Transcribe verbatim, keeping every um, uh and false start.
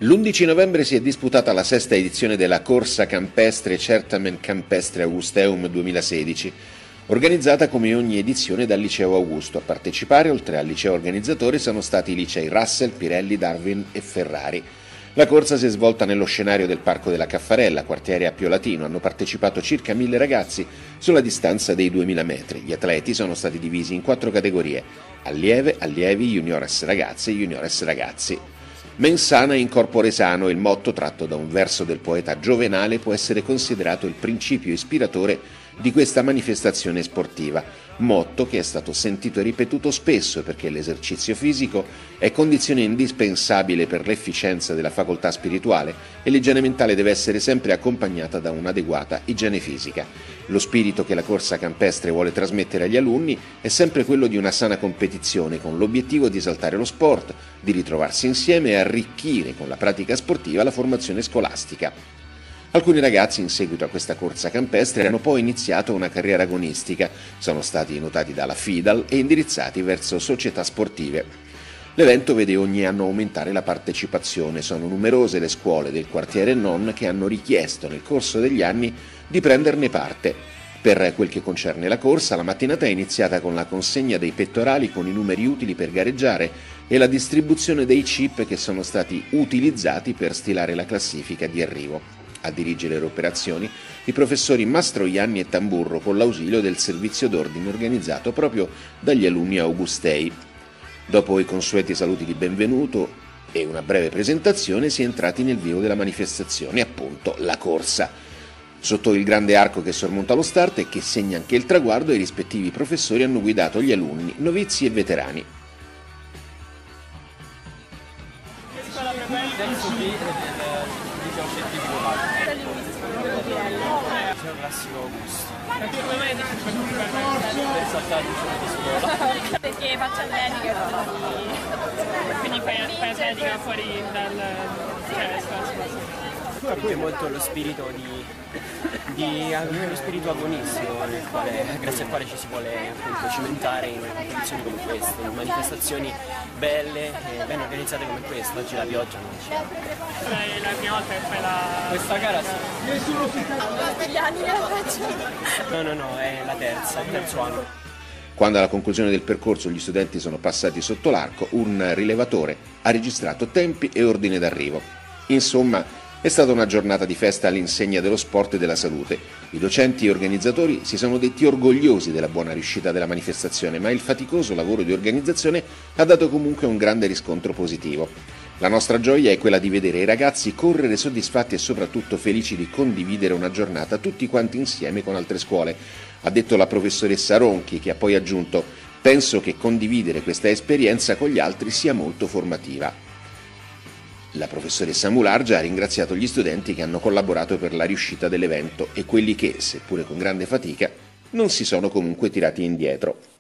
L'undici novembre si è disputata la sesta edizione della Corsa Campestre Certamen Campestre Augusteum duemilasedici, organizzata come ogni edizione dal Liceo Augusto. A partecipare, oltre al liceo organizzatore, sono stati i licei Russell, Pirelli, Darwin e Ferrari. La corsa si è svolta nello scenario del Parco della Caffarella, quartiere Appio Latino. Hanno partecipato circa mille ragazzi sulla distanza dei duemila metri. Gli atleti sono stati divisi in quattro categorie: allieve, allievi, juniores ragazze e juniores ragazzi. Mens sana in corpore sano, il motto tratto da un verso del poeta Giovenale, può essere considerato il principio ispiratore di questa manifestazione sportiva, motto che è stato sentito e ripetuto spesso perché l'esercizio fisico è condizione indispensabile per l'efficienza della facoltà spirituale e l'igiene mentale deve essere sempre accompagnata da un'adeguata igiene fisica. Lo spirito che la corsa campestre vuole trasmettere agli alunni è sempre quello di una sana competizione, con l'obiettivo di esaltare lo sport, di ritrovarsi insieme e arricchire con la pratica sportiva la formazione scolastica. Alcuni ragazzi, in seguito a questa corsa campestre, hanno poi iniziato una carriera agonistica, sono stati notati dalla FIDAL e indirizzati verso società sportive. L'evento vede ogni anno aumentare la partecipazione, sono numerose le scuole del quartiere e non che hanno richiesto nel corso degli anni di prenderne parte. Per quel che concerne la corsa, la mattinata è iniziata con la consegna dei pettorali con i numeri utili per gareggiare e la distribuzione dei chip che sono stati utilizzati per stilare la classifica di arrivo. A dirigere le operazioni i professori Mastroianni e Tamburro, con l'ausilio del servizio d'ordine organizzato proprio dagli alunni augustei. Dopo i consueti saluti di benvenuto e una breve presentazione si è entrati nel vivo della manifestazione, appunto la corsa. Sotto il grande arco che sormonta lo start e che segna anche il traguardo, i rispettivi professori hanno guidato gli alunni, novizi e veterani. C'è un classico Augusto. Per saltare il giorno di scuola. Perché faccio atletica, quindi fai, fai atletica fuori dal scuola. È molto lo spirito di, di lo spirito agonistico, nel quale, grazie al quale ci si vuole appunto cimentare in condizioni come queste, in manifestazioni belle e ben organizzate come questa. Oggi la pioggia non c'è. È la prima volta che fai la... Questa gara sì. Gli anni la faccio. No, no, no, è la terza, il terzo anno. Quando alla conclusione del percorso gli studenti sono passati sotto l'arco, un rilevatore ha registrato tempi e ordine d'arrivo. Insomma, è stata una giornata di festa all'insegna dello sport e della salute. I docenti e organizzatori si sono detti orgogliosi della buona riuscita della manifestazione, ma il faticoso lavoro di organizzazione ha dato comunque un grande riscontro positivo. La nostra gioia è quella di vedere i ragazzi correre soddisfatti e soprattutto felici di condividere una giornata tutti quanti insieme con altre scuole, ha detto la professoressa Ronchi, che ha poi aggiunto: penso che condividere questa esperienza con gli altri sia molto formativa. La professoressa Mulargia ha ringraziato gli studenti che hanno collaborato per la riuscita dell'evento e quelli che, seppure con grande fatica, non si sono comunque tirati indietro.